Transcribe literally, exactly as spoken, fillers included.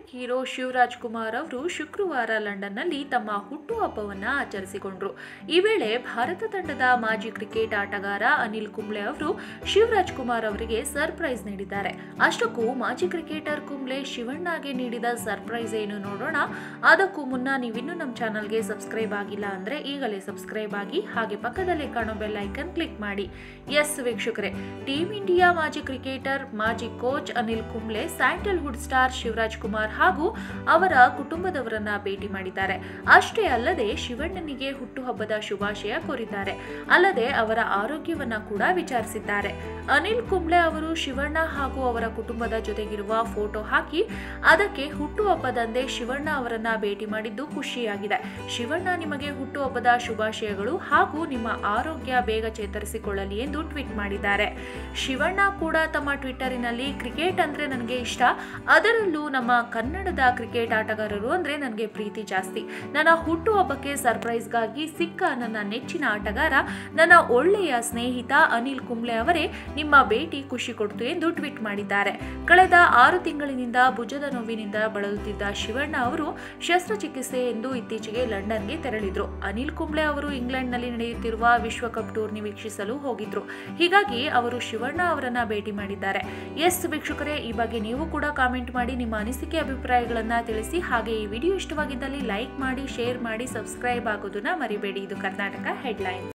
Hero Shivraj Kumar ಅವರು ಶುಕ್ರವಾರ ಲಂಡನ್ನಲ್ಲಿ ತಮ್ಮ ಹುಟ್ಟುಹಬ್ಬವನ್ನು ಆಚರಿಸಿಕೊಂಡರು. ಈ ವೇಳೆ ಭಾರತ ತಂಡದ ಮಾಜಿ ಕ್ರಿಕೆಟ್ ಆಟಗಾರ ಅನಿಲ್ ಕುಂಬ್ಳೆ ಅವರು ಶಿವರಾಜ್ ಕುಮಾರ್ ಅವರಿಗೆ ಸರ್ಪ್ರೈಸ್ ನೀಡಿದ್ದಾರೆ. ಅಷ್ಟಕ್ಕೂ ಮಾಜಿ ಕ್ರಿಕೆಟರ್ ಕುಂಬ್ಳೆ ಶಿವಣ್ಣಗೆ ನೀಡಿದ ಸರ್ಪ್ರೈಸ್ ಏನು ನೋಡೋಣ. ಅದಕ್ಕೂ ಮುನ್ನ ನೀವಿನ್ನೂ ನಮ್ಮ ಚಾನಲ್ಗೆ ಸಬ್ಸ್ಕ್ರೈಬ್ ಆಗಿಲ್ಲ ಅಂದ್ರೆ ಈಗಲೇ ಸಬ್ಸ್ಕ್ರೈಬ್ ಆಗಿ, ಹಾಗೆ ಪಕ್ಕದಲ್ಲೇ ಕಾಣೋ ಬೆಲ್ ಐಕನ್ ಕ್ಲಿಕ್ ಮಾಡಿ. ಎಸ್ ವೀಕ್ಷಕರೇ, ಟೀಮ್ ಇಂಡಿಯಾ ಮಾಜಿ ಕ್ರಿಕೆಟರ್, ಮಾಜಿ coach Anil Kumble Sandalwood star Shivaraj Kumar ಹಾಗೂ ಅವರ ಕುಟುಂಬದವರನ್ನ ಭೇಟಿ ಮಾಡಿದ್ದಾರೆ. ಅಷ್ಟೇ ಅಲ್ಲದೆ ಶಿವಣ್ಣನಿಗೆ ಹುಟ್ಟುಹಬ್ಬದ ಶುಭಾಶಯ ಕೋರಿದ್ದಾರೆ. ಅಲ್ಲದೆ ಅವರ ಆರೋಗ್ಯವನ್ನ ಕೂಡ ವಿಚಾರಿಸಿದ್ದಾರೆ. ಅನಿಲ್ ಕುಂಬ್ಳೆ ಅವರು ಶಿವಣ್ಣ ಹಾಗೂ ಅವರ ಕುಟುಂಬದ ಜೊತೆಗಿರುವ ಫೋಟೋ ಹಾಕಿ ಅದಕ್ಕೆ ಹುಟ್ಟುಹಬ್ಬದಂದೇ ಶಿವಣ್ಣ ಅವರನ್ನ ಭೇಟಿ ಮಾಡಿದ್ದು ಖುಷಿಯಾಗಿದೆ. ಶಿವಣ್ಣ, ನಿಮಗೆ ಹುಟ್ಟುಹಬ್ಬದ ಶುಭಾಶಯಗಳು ಹಾಗೂ ನಿಮ್ಮ ಆರೋಗ್ಯ ಬೇಗ ಚೇತರಿಸಿಕೊಳ್ಳಲಿ ಎಂದು ಟ್ವೀಟ್ ಮಾಡಿದ್ದಾರೆ. ಶಿವಣ್ಣ ಕೂಡ ತಮ್ಮ ಟ್ವಿಟ್ಟರಿನಲ್ಲಿ ಕ್ರಿಕೆಟ್ ಅಂದ್ರೆ ನನಗೆ ಇಷ್ಟ, ಅದರಲ್ಲೂ ನಮ್ಮ ಕನ್ನಡದ ಕ್ರಿಕೆಟ್ ಆಟಗಾರರು ಅಂದ್ರೆ ನನಗೆ ಪ್ರೀತಿ ಜಾಸ್ತಿ. ನನ್ನ ಹುಟ್ಟುಹಬ್ಬಕ್ಕೆ ಸರ್ಪ್ರೈಸ್ಗಾಗಿ ಸಿಕ್ಕ ನನ್ನ ನೆಚ್ಚಿನ ಆಟಗಾರ, ನನ್ನ ಒಳ್ಳೆಯ ಸ್ನೇಹಿತ ಅನಿಲ್ ಕುಂಬ್ಳೆ ಅವರೇ, ನಿಮ್ಮ ಭೇಟಿ ಖುಷಿ ಕೊಡ್ತು ಎಂದು ಟ್ವೀಟ್ ಮಾಡಿದ್ದಾರೆ. ಕಳೆದ ಆರು ತಿಂಗಳಿನಿಂದ ಭುಜದ ನೋವಿನಿಂದ ಬಳಲುತ್ತಿದ್ದ ಶಿವಣ್ಣ ಅವರು ಶಸ್ತ್ರಚಿಕಿತ್ಸೆ ಎಂದು ಇತ್ತೀಚೆಗೆ ಲಂಡನ್ಗೆ ತೆರಳಿದ್ರು. ಅನಿಲ್ ಕುಂಬ್ಳೆ ಅವರು ಇಂಗ್ಲೆಂಡ್ನಲ್ಲಿ ನಡೆಯುತ್ತಿರುವ ವಿಶ್ವಕಪ್ ಟೂರ್ನಿ ವೀಕ್ಷಿಸಲು ಹೋಗಿದ್ರು. ಹೀಗಾಗಿ ಅವರು ಶಿವಣ್ಣ ಅವರನ್ನ ಭೇಟಿ ಮಾಡಿದ್ದಾರೆ. ಎಸ್ ವೀಕ್ಷಕರೇ, ಈ ಬಗ್ಗೆ ನೀವು ಕೂಡ ಕಾಮೆಂಟ್ ಮಾಡಿ ನಿಮ್ಮ ಅನಿಸಿಕೆ ಅಭಿಪ್ರಾಯಗಳನ್ನ ತಿಳಿಸಿ. ಹಾಗೆ ಈ ವಿಡಿಯೋ ಇಷ್ಟವಾಗಿದ್ದಲ್ಲಿ ಲೈಕ್ ಮಾಡಿ, ಶೇರ್ ಮಾಡಿ, ಸಬ್ಸ್ಕ್ರೈಬ್ ಆಗೋದನ್ನ ಮರಿಬೇಡಿ. ಇದು ಕರ್ನಾಟಕ ಹೆಡ್ಲೈನ್ಸ್.